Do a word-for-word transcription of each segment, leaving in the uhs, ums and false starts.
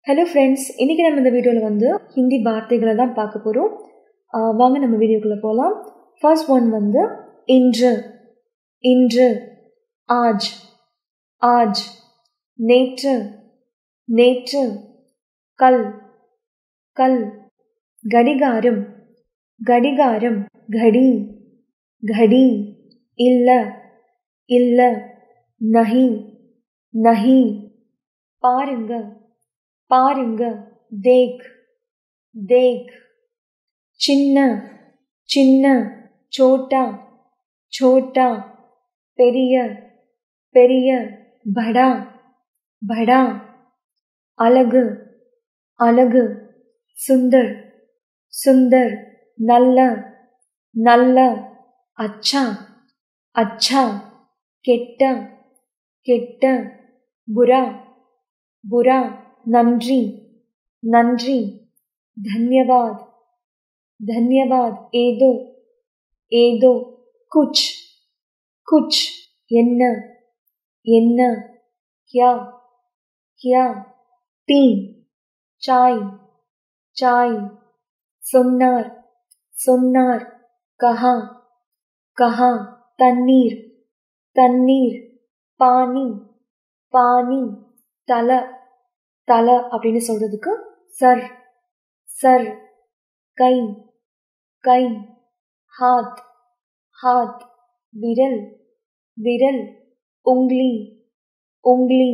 Hello friends, இன்றைக்கி நம்ம இந்த வீடியோவில் வந்து ஹிந்தி வார்த்தைகளை தான் பார்க்க போகிறோம். வாங்க நம்ம வீடியோக்குள்ளே போகலாம். ஃபர்ஸ்ட் ஒன் வந்து இன்று, இன்று, ஆஜ், ஆஜ், நேற்று, நேற்று, கல், கல், கடிகாரம், கடிகாரம், கடி, கடி, இல்ல, இல்ல, நஹி, நஹி, பாருங்க, பாருங்க, தேக், தேக், சின்ன, சின்ன, சோட்டா, சோட்டா, பெரிய, பெரிய, படா, படா, அழகு, அழகு, சுந்தர், சுந்தர், நல்ல, நல்ல, அச்சா, அச்சா, கெட்ட, கெட்ட, புரா, புரா, நன்றி, நன்றி, धन्यवाद, धन्यवाद, ஏதோ, ஏதோ, कुछ, कुछ, என்ன, என்ன, क्या, क्या, तीन, चाय, चाय, சொன்னார், சொன்னார், कहा, कहा, தண்ணீர், தண்ணீர், பானி, பானி, தலை, தலை அப்படின்னு சொல்றதுக்கு சர், சர், கை, கை, ஹாத், ஹாத், விரல், விரல், உங்லி, உங்லி,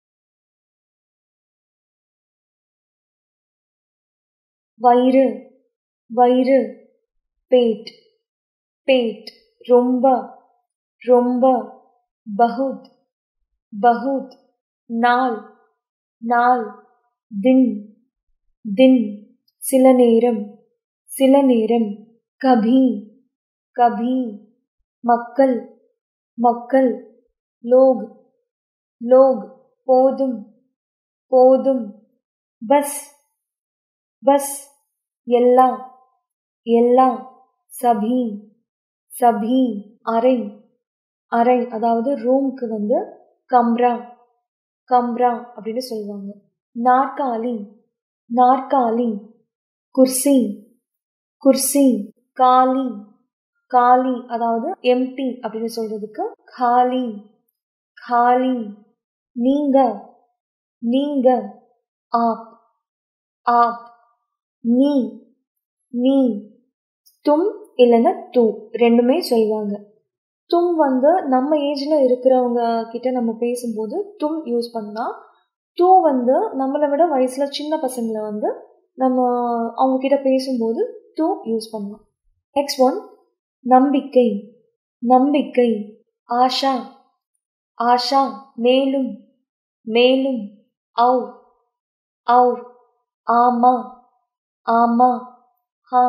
வயிறு, வயிறு, பேட், பேட், ரொம்ப, ரொம்ப, பகுத், பகுத், நாள், நாள், தின், தின், சில நேரம், சில நேரம், கபி, கபி, மக்கள், மக்கள், லோக், லோக், போதும், போதும், பஸ், பஸ், எல்லா, எல்லா, சபி, சபி, அறை, அறை, அதாவது ரூம்க்கு வந்து கம்ரா, கம்ரா அப்படின்னு சொல்லுவாங்க. நாற்காலி, நாற்காலி, குர்சி, குர்சி, காலி, காலி, அதாவது எம்டி அப்படின்னு சொல்றதுக்கு காலி, காலி, நீங்க, நீங்க, ஆப், ஆப், நீ, நீ, தும் இல்லைன்னா தூ ரெண்டுமே சொல்லுவாங்க. தும் வந்து நம்ம ஏஜில் இருக்கிறவங்க கிட்ட நம்ம பேசும்போது தும் யூஸ் பண்ணலாம். தூ வந்து நம்மளை விட வயசில் சின்ன பசங்களை வந்து நம்ம அவங்கக்கிட்ட பேசும்போது தூ யூஸ் பண்ணலாம். நெக்ஸ்ட் ஒன் நம்பிக்கை, நம்பிக்கை, ஆஷா, ஆஷா, மேலும், மேலும், அவுர், அவுர், ஆமா, ஆமா, ஹா,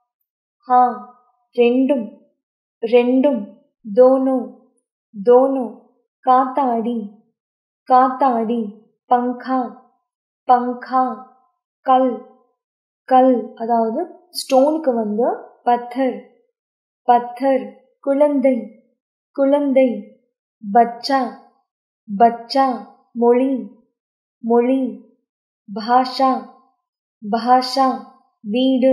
ஹா, ரெண்டும், ரெண்டும், दोनों, दोनों, காத்தாடி, காத்தாடி, பங்கா, பங்கா, கல், கல், அதாவது ஸ்டோனுக்கு வந்து பத்தர், பத்தர், குழந்தை, குழந்தை, பச்சா, பச்சா, மொழி, மொழி, பாஷா, பாஷா, வீடு,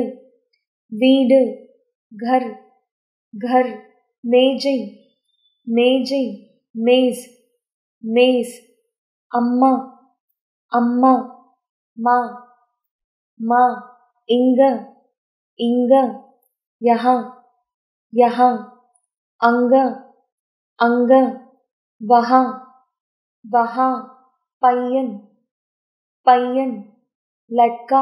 வீடு, घर, घर, மேஜை, மேஜை, மேஸ், மேஸ், அம்மா, அம்மா, மா, மா, இங்க, இங்க, யஹா, யஹா, அங்க, அங்க, வஹா, வஹா, பையன், பையன், லட்கா,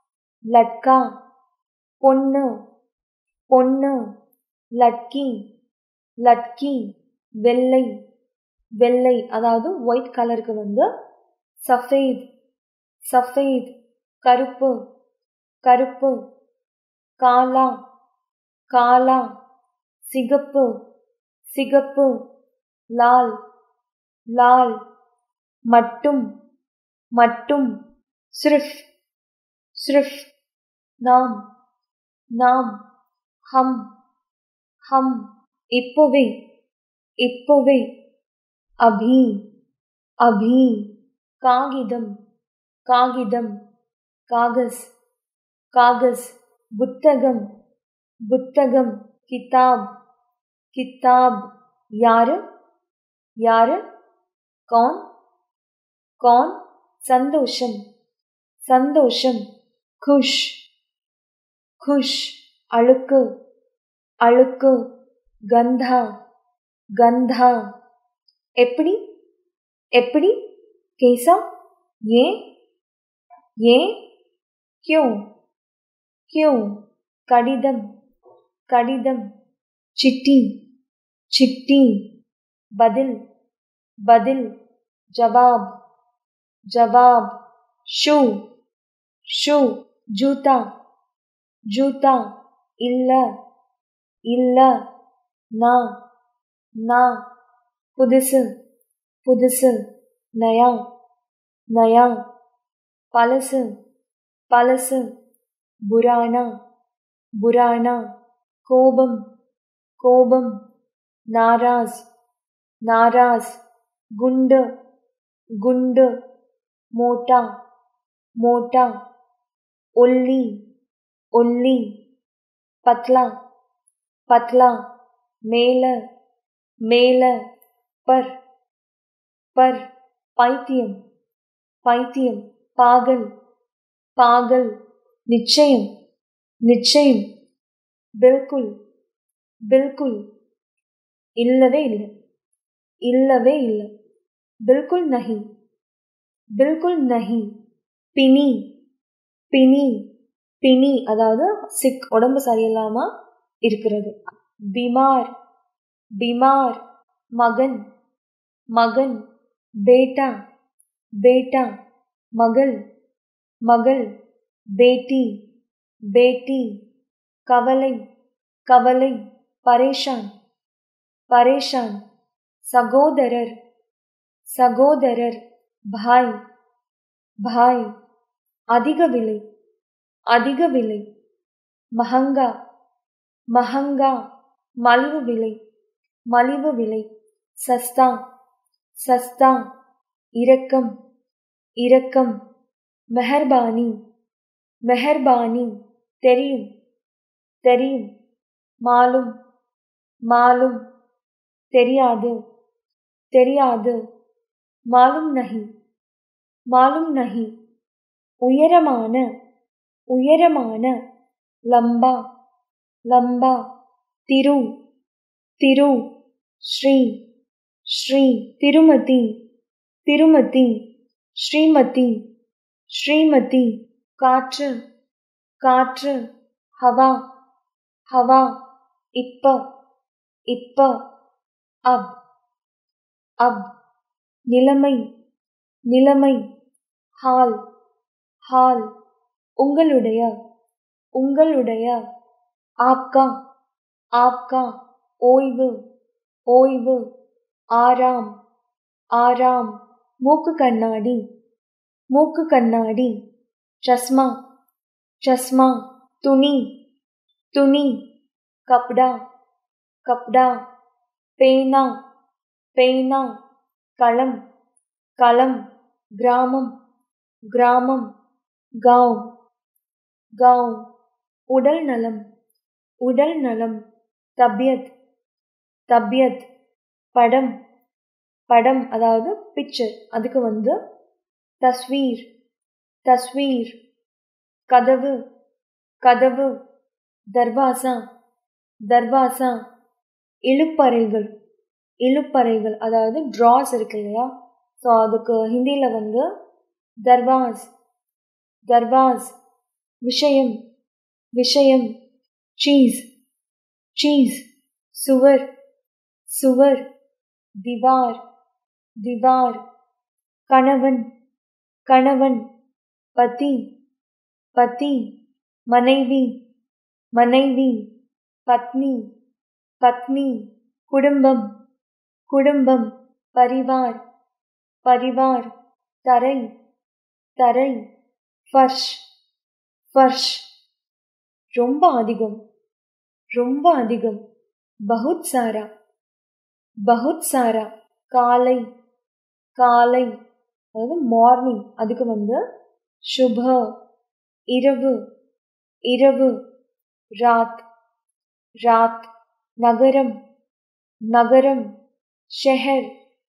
லட்கா, பொண்ணு, பொண்ணு, லட்கி, லட்கி, வெள்ளை, வெள்ளை, அதாவது ஒயிட் கலருக்கு வந்து சஃபேத், சஃபேத், கருப்பு, கருப்பு, காலா, காலா, சிகப்பு, சிகப்பு, லால், லால், மட்டும், மட்டும், சிர்ஃப், சிர்ஃப், நாம், நாம், ஹம், ஹம், இப்போவே, இப்போவே, அபி, அபி, காகிதம், காகிதம், காகஸ், காகஸ். புத்தகம், புத்தகம். கிதாப், கிதாப். யாரு, யாரு? கौन, कौन? சந்தோஷம், சந்தோஷம். खुश, खुश. அழுக்கு, அழுக்கு. गंधा, गंधा. எப்படி, எப்படி? कैसा, ஏன், ஏன்? क्यों, क्यों? கடிதம், கடிதம். चिट्ठी, चिट्ठी. பதில், பதில். जवाब, जवाब. शू, शू. जूता, जूता. இல்ல, இல்ல. ना, ना. புதுசு, புதுசு. नया, नया. பழசு, பழசு. புரானா, புரானா. கோபம், கோபம். नाराज, नाराज. गुंड, गुंड. मोटा, मोटा. ओल्ली, ओल्ली. पतला, पतला. मेल, मेल. पर, पर. பைத்தியம், பைத்தியம். பாகல், பாகல். நிச்சயம், நிச்சயம். बिल्कुल, बिल्कुल. இல்லவே இல்லை, இல்லவே இல்லை. बिल्कुल नहीं, बिल्कुल नहीं. பிணி, பிணி, பிணி. அதாவது சிக், உடம்பு சரியில்லாம இருக்கிறது. बीमार, बीमार. மகன், மகன். बेटा, बेटा. மகள், மகள். बेटी, बेटी. கவலை, கவலை. परेशान, परेशान. சகோதரர், சகோதரர். भाई, भाई. அதிக விலை, அதிக விலை. महंगा, महंगा. மலிவு விலை, மலிவு விலை. सस्ता, सस्ता. இரக்கம், இரக்கம். मेहरबानी, मेहरबानी. தெரியும், தெரியும். மாலும், மாலும். தெரியாது, தெரியாது. மாலும் நஹி, மாலும் நஹி. உயரமான, உயரமான. லம்பா, லம்பா. திரு, திரு. ஸ்ரீ, ஸ்ரீ. திருமதி, திருமதி. ஸ்ரீமதி, ஸ்ரீமதி. காற்று, காற்று. हवा, हवा. இப்ப, இப்ப. अब, अब. நிலைமை, நிலைமை. हाल, हाल. உங்களுடைய, உங்களுடைய. आपका, आपका. ஓய்வு, ஓய்வு. ஆராம், ஆராம். மூக்கு கண்ணாடி, மூக்கு கண்ணாடி. चश्मा, चश्मा. துணி, துணி. कपड़ा, कपड़ा. பேனா, பேனா. களம், களம். கிராமம், கிராமம். गांव, गांव. உடல் நலம், உடல் நலம். தபியத், தபியத். படம், படம். அதாவது பிக்சர், அதுக்கு வந்து தஸ்வீர், தஸ்வீர். கதவு, கதவு. தர்வாசா, தர்வாசா. இழுப்பறைகள், இழுப்பறைகள். அதாவது ட்ராஸ் இருக்கு இல்லையா, ஸோ அதுக்கு ஹிந்தியில் வந்து தர்வாஸ், தர்வாஸ். விஷயம், விஷயம். சீஸ், சீஸ். சுவர், சுவர். திவார், திவார். கணவன், கணவன். பதி, பதி. மனைவி, மனைவி. பத்னி, பத்னி. குடும்பம், குடும்பம். பரிவார், பரிவார். தரை, தரை. ஃபர்ஷ், ஃபர்ஷ். ரொம்ப அதிகம், ரொம்ப அதிகம். பகுத் சாரா, பகுத் சாரா. காலை, காலை. அதாவது மார்னிங், அதுக்கு வந்து शुभ, இரவு, இரவு, रात, रात, नगरम, नगरम, शहर,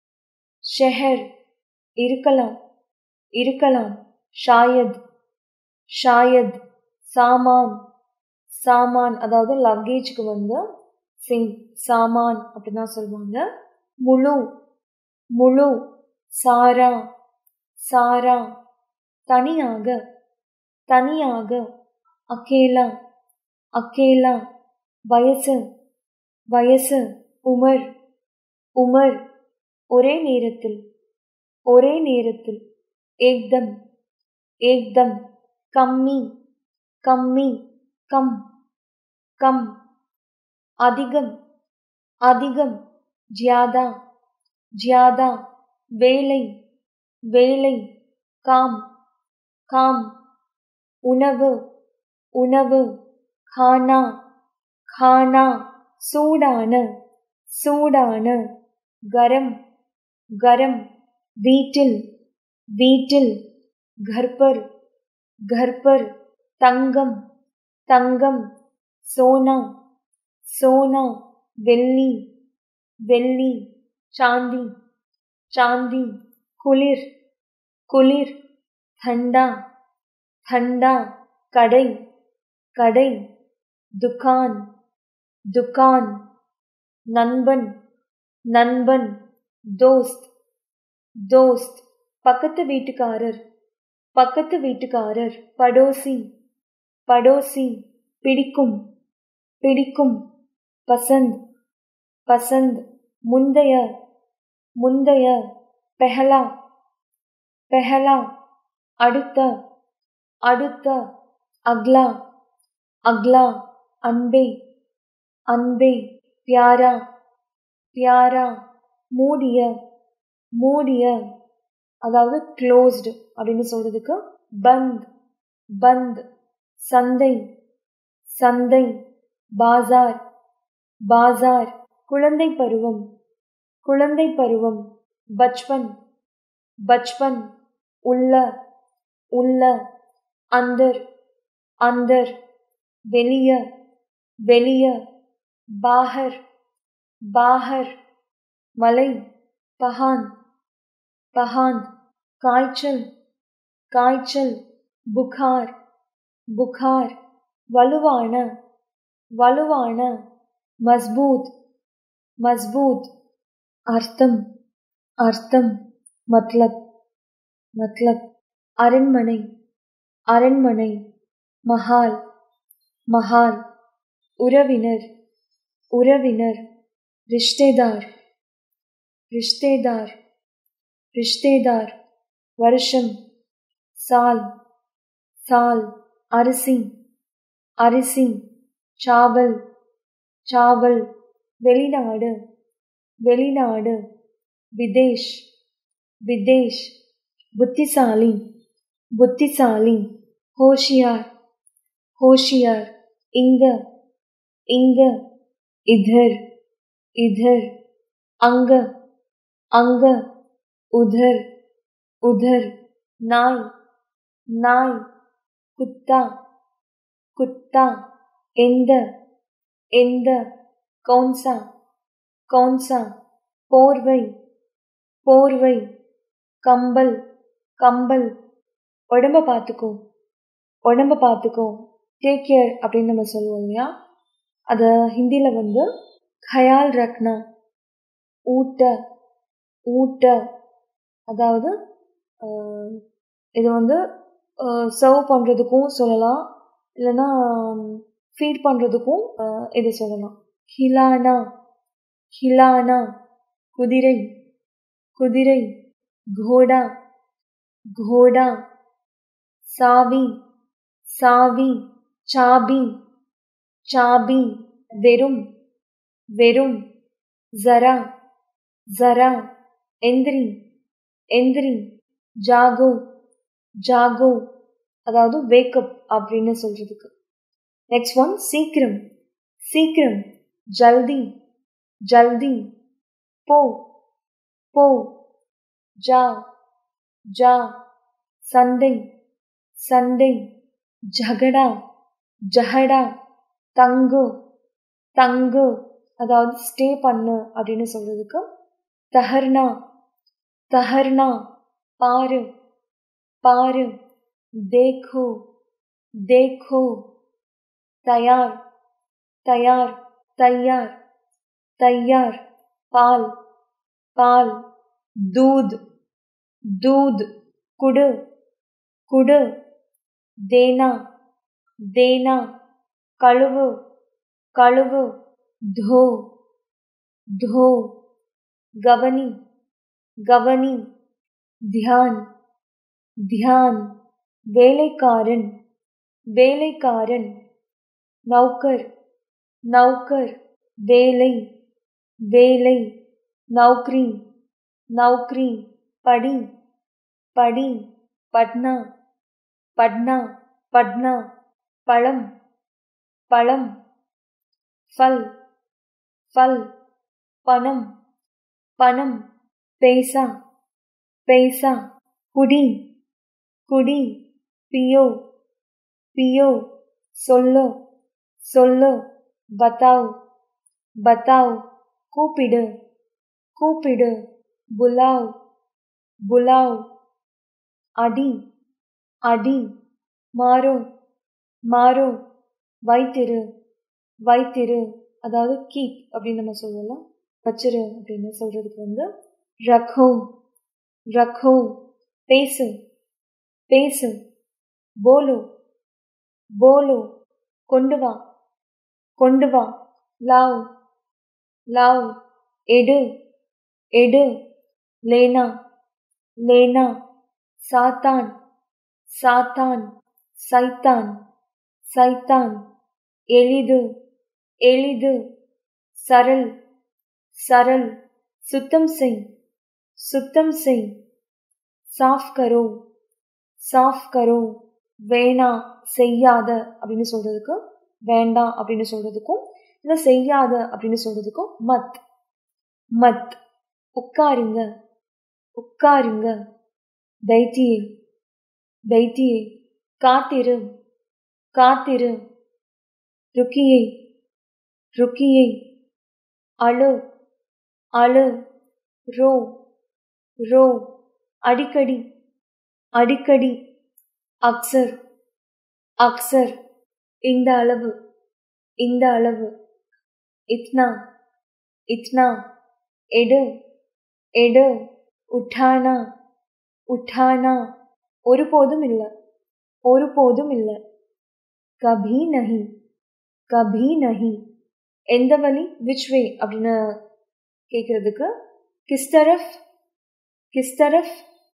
शहर, இருக்கலாம், இருக்கலாம், शायद, शायद, सामान, सामान அதாவது லக்கேஜ்க்கு வந்து சிங் சாமான் அப்படின்னா சொல்லுவாங்க. முழு, முழு, சாரா, சாரா, தனியாக, தனியாக, அகேலா, அகேலா, வயசு, வயசு, உமர், உமர், ஒரே நேரத்தில், ஒரே நேரத்தில், ஏக்தம், ஏக்தம், கம்மி, கம்மி, கம், கம், அதிகம், அதிகம், ஜியாதா, ஜியாதா, வேலை, வேலை, காம், காம், உணவு, உணவு, खाना, खाना, சூடான, சூடான, கரம், கரம், வீட்டில், வீட்டில், घर पर, घर पर, தங்கம், தங்கம், सोना, सोना, வெள்ளி, வெள்ளி, चांदी, चांदी, குளிர், குளிர், ठंडा, ठंडा, கடை, கடை, दुकान, दुकान, நண்பன், நண்பன், दोस्त, दोस्त, பக்கத்து வீட்டுக்காரர், பக்கத்து வீட்டுக்காரர், படோசி, படோசி, பிடிக்கும், பிடிக்கும், பசந்த், பசந்த், முந்தைய, முந்தைய, பெஹலா, பெஹலா, அடுத்த, அடுத்த, அக்லா, அக்லா, அன்பே, அன்பே, பியாரா, பியாரா, மூடிய, மூடிய, அதாவது க்ளோஸ்டு அப்படின்னு சொல்றதுக்கு பந்த், பந்த், சந்தை, சந்தை, பாசார், பாசார், குழந்தை பருவம், குழந்தை பருவம், பச்பன், பச்பன், உள்ள, உள்ள, அந்தர், அந்தர், வெளிய, வெளிய, பாஹர், பாஹர், மலை, பஹான், பஹான், காய்ச்சல், காய்ச்சல், புகார், புகார், வலுவான, வலுவான, மஸ்பூத், மஸ்பூத், அர்த்தம், அர்த்தம், மத்லப், மத்லப், அரண்மனை, அரண்மனை, மஹால், மஹால், உறவினர், உறவினர், ரிஷ்தேதார், ரிஷ்தேதார், ரிஷ்தேதார், வருஷம், சால், சால், அரிசி, அரிசி, சாவல், சாவல், வெளிநாடு, வெளிநாடு, விதேஷ், விதேஷ், புத்திசாலி, புத்திசாலி, ஹோஷியார், ஹோஷியார், இங்க, இங்க, इधर, इधर, अंग, अंग, उधर, उधर, नाई, नाई, कुत्ता, कुत्ता, एंद, एंद, कौन सा, कौन सा, पोरवई, पोरवई, कंबल, कंबल, உடம்ப பார்த்துக்கோ, உடம்ப பார்த்துக்கோ, டேக் கேர் அப்படின்னு நம்ம சொல்லுவோம் இல்லையா, அதை ஹிந்தியில் வந்து கயால் ரக்னா, ஊட்ட, ஊட்ட, அதாவது இது வந்து சர்வ் பண்ணுறதுக்கும் சொல்லலாம், இல்லைன்னா ஃபீட் பண்ணுறதுக்கும் இது சொல்லலாம். ஹிலானா, ஹிலானா, குதிரை, குதிரை, घोड़ा, घोड़ा, சாவி, சாவி, சாபி, சாபி, வெறும், வெறும், ஜரா, ஜரா, எந்திரி, எந்திரி, ஜாகோ, ஜாகோ, அதாவது வேக்கப் அப்படின்னு சொல்றதுக்கு. நெக்ஸ்ட் ஒன் சீக்கிரம், சீக்கிரம், ஜல்தி, ஜல்தி, போ, போ, ஜா, ஜா, சந்தை, சண்டை, ஜகடா, ஜஹடா, தங்கு, தங்கு, அதாவது ஸ்டே பண்ணு அப்படின்னு சொல்றதுக்கு தஹர்னா, தஹர்னா, பாரு, பாரு, தேக்கோ, தேக்கோ, தயார், தயார், தையார், தையார், பால், பால், दूध, दूध, कुड, कुड, देना, देना, कलुव, कलुव, धो, धो, गवनी, गवनी, ध्यान, ध्यान, वेलेकारन, वेलेकारन, नौकर, नौकर, वेले, वेले, नौकरी, नौकरी, पढ़ी, पढ़ी, पढ़ना, पढ़ना, पढ़ना, पलम, पलम, फल, फल, पनम, पनम, पैसा, पैसा, कुड़ी, कुड़ी, पियो, पियो, सोल्लो, सोल्लो, बताओ, बताओ, கூப்பிடு, கூப்பிடு, बुलाओ, बुलाओ, अडी, अडी, मारो, मारो, வைத்திரு, வைத்திரு, அதாவது கீப் அப்படின்னு நம்ம சொல்லலாம். வச்சிரு அப்படின்னு சொல்றதுக்கு வந்து ரக்கோ, ரக்கோ, பேசு, பேசு, போலோ, போலோ, கொண்டு வா, கொண்டு வா, லாவ், லாவ், எடு, எடு, लेना, लेना, सातान, सातान, सैतान, सैतान, एलिदु, एलिदु, सरल, सरल, सुतम से, सुतम से, साफ करो, साफ करो, வேணா, செய்யாத அப்படின்னு சொல்றதுக்கு வேண்டாம் அப்படின்னு சொல்றதுக்கும் இல்ல செய்யாத அப்படின்னு சொல்றதுக்கும் மத், மத், உட்காருங்க, உட்காருங்க, बैठिए, बैठिए, காத்திரு, காத்திரு, रुकिए, रुकिए, அழு, அழு, रो, रो, அடிக்கடி, அடிக்கடி, अक्सर, अक्सर, இந்த அளவு, இந்த அளவு, इतना, इतना, எடு, எடு, உठाना, உठाना, ஒருபோதும் இல்ல, ஒருபோதும் இல்ல, कभी नहीं, कभी नहीं, எந்த வழி, which way அப்படின்னு கேட்கறதுக்கு किस तरफ, किस तरफ,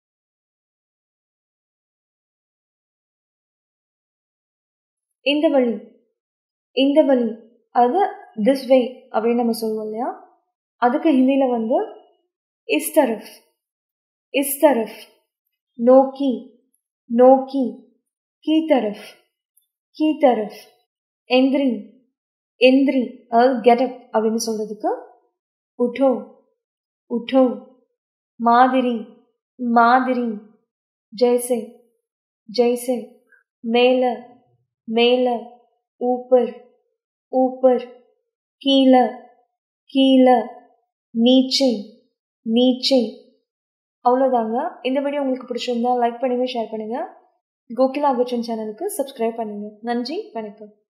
இந்த வழி, இந்த வழி, அது this way அப்படின்னு நம்ம சொல்லுவோம் இல்லையா, அதுக்கு ஹிந்தியில வந்து इस तरफ, इस तरफ, नोकी, नोकी, की तरफ, की तरफ, एंद्री, एंद्री, अதாவது get up அப்படின்னு சொல்றதுக்கு उठो, उठो, மாதிரி, மாதிரி, जैसे, जैसे, மேல, மேல, ऊपर, ऊपर, கீழ, கீழ, नीचे, नीचे. அவ்வளோதாங்க. இந்த வீடியோ உங்களுக்கு பிடிச்சிருந்தா லைக் பண்ணுங்க, ஷேர் பண்ணுங்க. கோகிலா அகர்ச்சன் சேனலுக்கு சப்ஸ்கிரைப் பண்ணுங்க. நன்றி, வணக்கம்.